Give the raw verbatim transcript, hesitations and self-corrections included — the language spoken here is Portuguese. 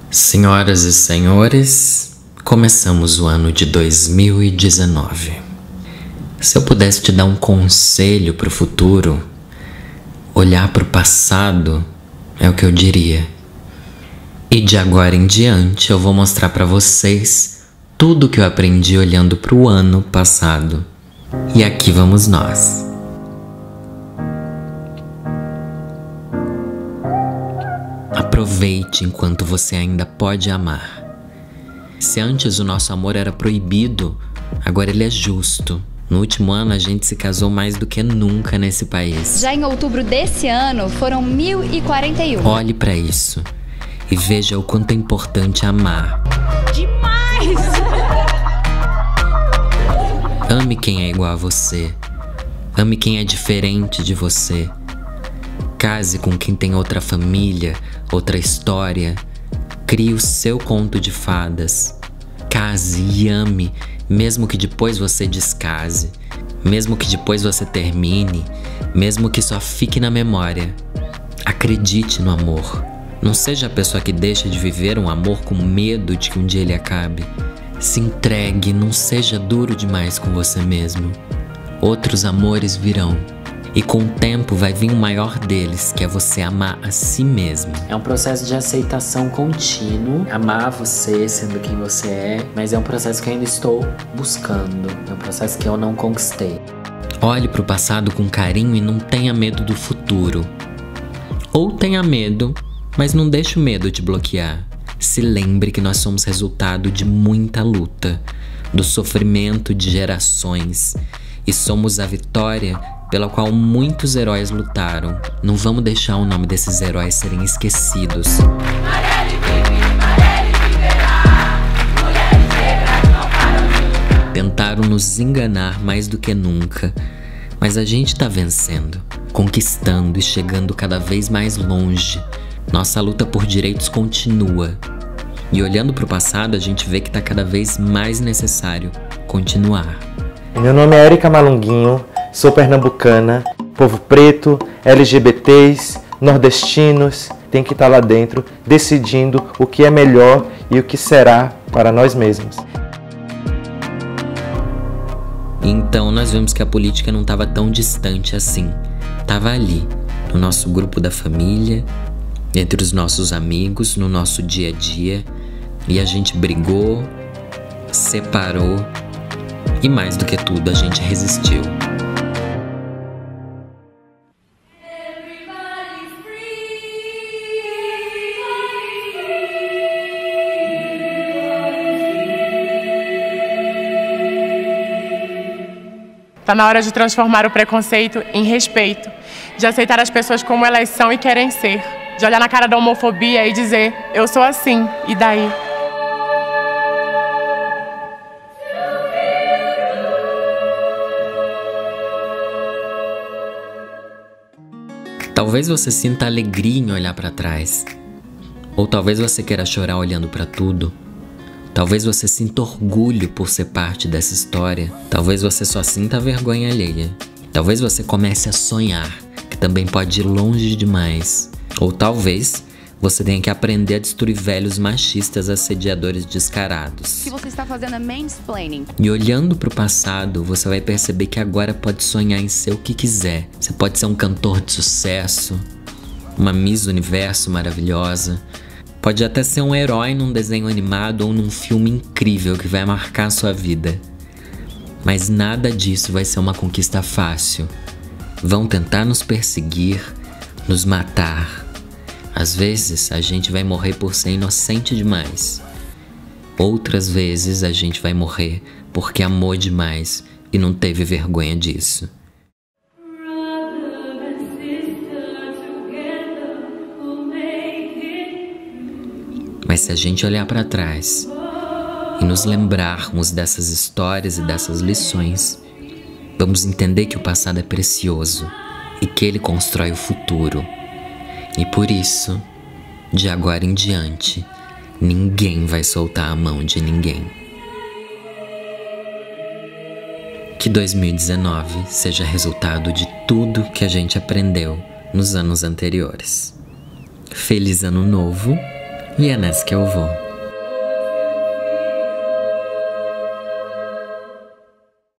Senhoras e senhores, começamos o ano de dois mil e dezenove. Se eu pudesse te dar um conselho para o futuro, olhar para o passado é o que eu diria. E de agora em diante eu vou mostrar para vocês tudo o que eu aprendi olhando para o ano passado. E aqui vamos nós. Aproveite enquanto você ainda pode amar. Se antes o nosso amor era proibido, agora ele é justo. No último ano a gente se casou mais do que nunca nesse país. Já em outubro desse ano foram mil e quarenta e um. Olhe para isso e veja o quanto é importante amar. Demais! Ame quem é igual a você. Ame quem é diferente de você. Case com quem tem outra família, outra história. Crie o seu conto de fadas. Case e ame, mesmo que depois você descase, mesmo que depois você termine, mesmo que só fique na memória. Acredite no amor. Não seja a pessoa que deixa de viver um amor com medo de que um dia ele acabe. Se entregue, não seja duro demais com você mesmo. Outros amores virão. E com o tempo vai vir o maior deles, que é você amar a si mesmo. É um processo de aceitação contínuo. Amar você sendo quem você é. Mas é um processo que eu ainda estou buscando. É um processo que eu não conquistei. Olhe para o passado com carinho e não tenha medo do futuro. Ou tenha medo, mas não deixe o medo te bloquear. Se lembre que nós somos resultado de muita luta, do sofrimento de gerações. E somos a vitória pela qual muitos heróis lutaram. Não vamos deixar o nome desses heróis serem esquecidos. Tentaram nos enganar mais do que nunca, mas a gente tá vencendo, conquistando e chegando cada vez mais longe. Nossa luta por direitos continua. E olhando pro passado, a gente vê que tá cada vez mais necessário continuar. Meu nome é Érica Malunguinho, sou pernambucana, povo preto, L G B Ts, nordestinos, tem que estar lá dentro decidindo o que é melhor e o que será para nós mesmos. Então nós vimos que a política não estava tão distante assim. Estava ali, no nosso grupo da família, entre os nossos amigos, no nosso dia a dia. E a gente brigou, separou e mais do que tudo a gente resistiu. Tá na hora de transformar o preconceito em respeito, de aceitar as pessoas como elas são e querem ser, de olhar na cara da homofobia e dizer, eu sou assim, e daí? Talvez você sinta alegria em olhar para trás, ou talvez você queira chorar olhando para tudo. Talvez você sinta orgulho por ser parte dessa história. Talvez você só sinta vergonha alheia. Talvez você comece a sonhar, que também pode ir longe demais. Ou talvez você tenha que aprender a destruir velhos machistas assediadores descarados. O que você está fazendo é mansplaining. E olhando para o passado, você vai perceber que agora pode sonhar em ser o que quiser. Você pode ser um cantor de sucesso, uma Miss Universo maravilhosa. Pode até ser um herói num desenho animado ou num filme incrível que vai marcar a sua vida. Mas nada disso vai ser uma conquista fácil. Vão tentar nos perseguir, nos matar. Às vezes a gente vai morrer por ser inocente demais. Outras vezes a gente vai morrer porque amou demais e não teve vergonha disso. Mas se a gente olhar para trás e nos lembrarmos dessas histórias e dessas lições, vamos entender que o passado é precioso e que ele constrói o futuro. E por isso, de agora em diante, ninguém vai soltar a mão de ninguém. Que dois mil e dezenove seja resultado de tudo que a gente aprendeu nos anos anteriores. Feliz Ano Novo E é nessa que eu vou.